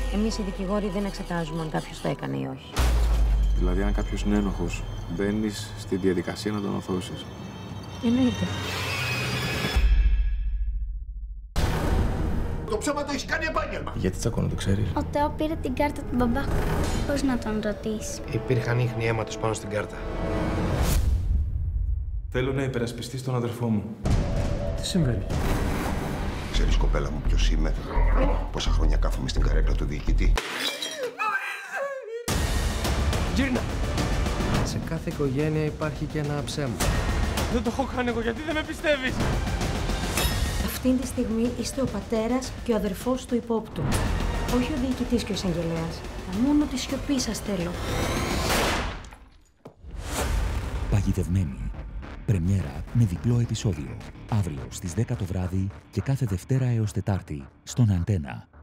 Εμείς οι δικηγόροι δεν εξετάζουμε αν κάποιος το έκανε ή όχι. Δηλαδή, αν κάποιος είναι ένοχος, μπαίνεις στη διαδικασία να τον ορθώσεις. Εννοείται. Το ψέμα το έχεις κάνει επάγγελμα. Γιατί τσακώνω, το ξέρεις? Ο Τέο πήρε την κάρτα του μπαμπά. Πώς να τον ρωτήσει. Υπήρχαν ίχνη αίματος πάνω στην κάρτα. Θέλω να υπερασπιστείς τον αδερφό μου. Τι συμβαίνει? Ξέρεις, κοπέλα μου, ποιος είμαι? Πόσα χρόνια κάθομαι στην καρέκλα του διοικητή. Γύρνα! Σε κάθε οικογένεια υπάρχει και ένα ψέμα. Δεν το έχω κάνει εγώ, γιατί δεν με πιστεύεις? Αυτή τη στιγμή είστε ο πατέρας και ο αδερφός του υπόπτου. Όχι ο διοικητής και ο εισαγγελέας. Μόνο τη σιωπή σας θέλω. Παγιδευμένη. Πρεμιέρα με διπλό επεισόδιο. Αύριο στις 10 το βράδυ και κάθε Δευτέρα έως Τετάρτη στον Αντένα.